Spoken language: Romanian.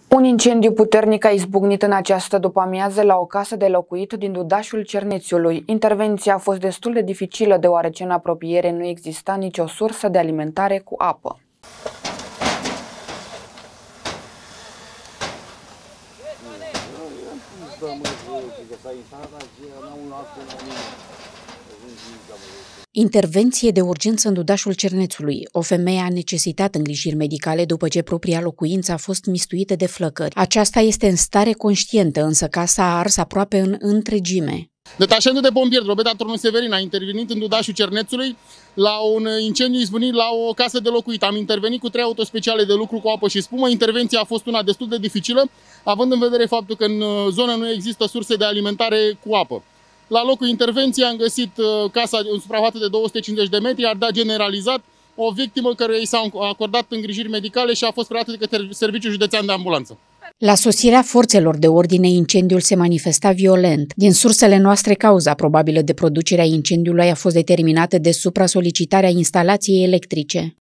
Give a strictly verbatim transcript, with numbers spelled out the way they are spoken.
Un incendiu puternic a izbucnit în această după-amiază la o casă de locuit din Dudașul Cernețului. Intervenția a fost destul de dificilă deoarece în apropiere nu exista nicio sursă de alimentare cu apă. Intervenție de urgență în Dudașul Cernețului. O femeie a necesitat îngrijiri medicale după ce propria locuință a fost mistuită de flăcări. Aceasta este în stare conștientă, însă casa a ars aproape în întregime. Detașamentul de pompieri, Drobeta Turnul Severin, a intervenit în Dudașul Cernețului la un incendiu izbucnit la o casă de locuit. Am intervenit cu trei autospeciale de lucru cu apă și spumă. Intervenția a fost una destul de dificilă, având în vedere faptul că în zonă nu există surse de alimentare cu apă. La locul intervenției am găsit casa în suprafață de două sute cincizeci de metri, ardat generalizat, o victimă care i s-au acordat îngrijiri medicale și a fost predată de către Serviciul Județean de Ambulanță. La sosirea forțelor de ordine, incendiul se manifesta violent. Din sursele noastre, cauza probabilă de producerea incendiului a fost determinată de supra-solicitarea instalației electrice.